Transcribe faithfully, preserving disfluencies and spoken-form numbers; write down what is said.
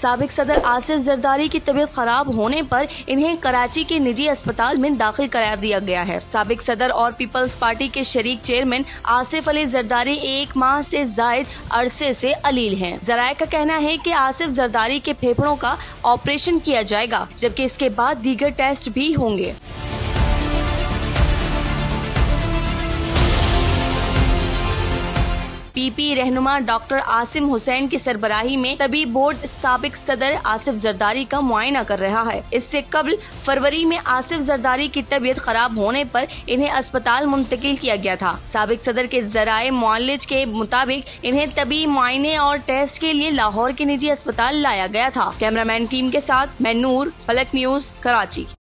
साबिक सदर आसिफ जरदारी की तबीयत खराब होने पर इन्हें कराची के निजी अस्पताल में दाखिल करार दिया गया है। साबिक सदर और पीपल्स पार्टी के शरीक चेयरमैन आसिफ अली जरदारी एक माह से जायद अरसे से अलील हैं। जराये का कहना है कि आसिफ जरदारी के फेफड़ों का ऑपरेशन किया जाएगा, जबकि इसके बाद दीगर टेस्ट भी होंगे। पीपी रहनुमा डॉक्टर आसिम हुसैन की सरबराही में तबीब बोर्ड साबिक सदर आसिफ जरदारी का मुआयना कर रहा है। इससे कबल फरवरी में आसिफ जरदारी की तबीयत खराब होने पर इन्हें अस्पताल मुंतकिल किया गया था। साबिक सदर के जराये मुआलिज के मुताबिक इन्हें तबी मुआयने और टेस्ट के लिए लाहौर के निजी अस्पताल लाया गया था। कैमरामैन टीम के साथ मैं नूर, फलक न्यूज, कराची।